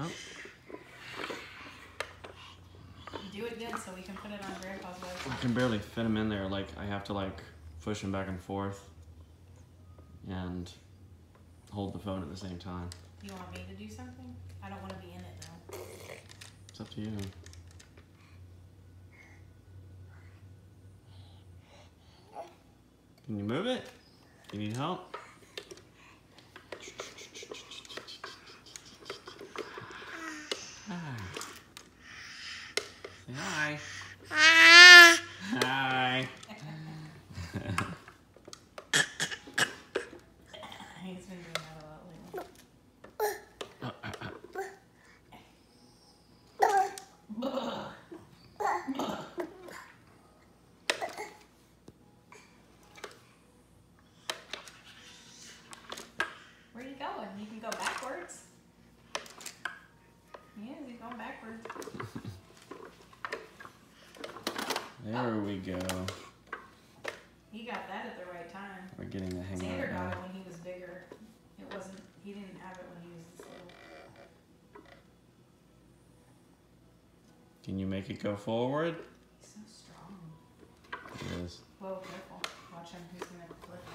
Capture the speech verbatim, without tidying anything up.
Oh. Do it good so we can put it on Grandpa's website. I can barely fit him in there. Like, I have to, like, push him back and forth and hold the phone at the same time. You want me to do something? I don't want to be in it, though. It's up to you. Can you move it? You need help? Hi. Say hi. Hi. He's been doing that a lot lately. Where are you going? You can go backwards. Yeah, he's going backwards. There we go. He got that at the right time. We're getting the hang of Xander it got now. it when he was bigger. It wasn't, he didn't have it when he was this little. Can you make it go forward? He's so strong. It is. Whoa, careful. Watch him. He's gonna clip.